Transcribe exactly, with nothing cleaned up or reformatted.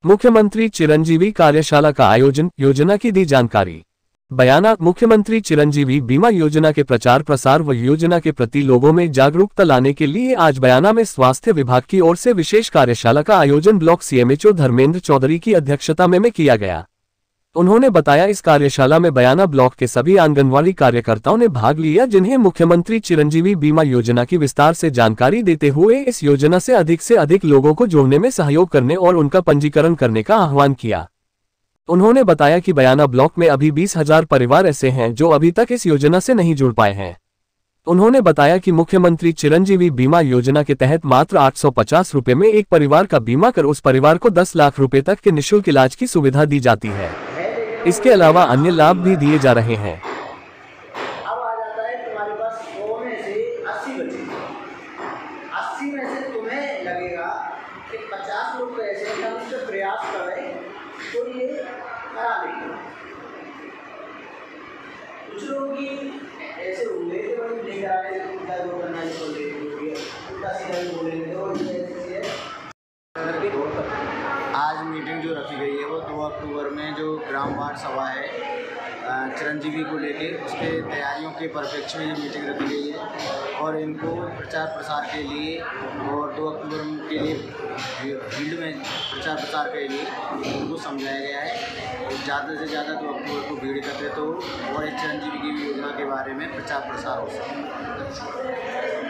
मुख्यमंत्री चिरंजीवी कार्यशाला का आयोजन, योजना की दी जानकारी। बयाना। मुख्यमंत्री चिरंजीवी बीमा योजना के प्रचार प्रसार व योजना के प्रति लोगों में जागरूकता लाने के लिए आज बयाना में स्वास्थ्य विभाग की ओर से विशेष कार्यशाला का आयोजन ब्लॉक सीएमएचओ धर्मेंद्र चौधरी की अध्यक्षता में, में किया गया। उन्होंने बताया, इस कार्यशाला में बयाना ब्लॉक के सभी आंगनवाड़ी कार्यकर्ताओं ने भाग लिया, जिन्हें मुख्यमंत्री चिरंजीवी बीमा योजना की विस्तार से जानकारी देते हुए इस योजना से अधिक से अधिक लोगों को जोड़ने में सहयोग करने और उनका पंजीकरण करने का आह्वान किया। उन्होंने बताया कि बयाना ब्लॉक में अभी बीस हजार परिवार ऐसे हैं जो अभी तक इस योजना से नहीं जुड़ पाए हैं। उन्होंने बताया कि मुख्यमंत्री चिरंजीवी बीमा योजना के तहत मात्र आठ सौ पचास रुपए में एक परिवार का बीमा कर उस परिवार को दस लाख रुपए तक के निःशुल्क इलाज की सुविधा दी जाती है। इसके अलावा अन्य लाभ भी दिए जा रहे हैं। अब आ जाता है तुम्हारे पास सौ में से अस्सी बचे, अस्सी में से तुम्हें लगेगा कि पचास लोग तो ऐसे हैं, हम इससे प्रयास कर रहे हैं तो ये करा लेंगे। कुछ लोग की ऐसे होंगे कि भाई नहीं करा रहे, उल्टा जो करना है तो ले उल्टा सीधा भी बोलेंगे और ऐसे है। आज मीटिंग जो रखी गई है वो दो अक्टूबर में जो ग्राम वार्ड सभा है चिरंजीवी को लेके, उसके तैयारियों के परिप्रेक्ष्य में ये मीटिंग रखी गई है और इनको प्रचार प्रसार के लिए और दो अक्टूबर के लिए फील्ड में प्रचार प्रसार के लिए उनको समझाया गया है। ज़्यादा से ज़्यादा दो अक्टूबर को भीड़ एकत्रित हो और चिरंजीवी की योजना के बारे में प्रचार प्रसार हो सके।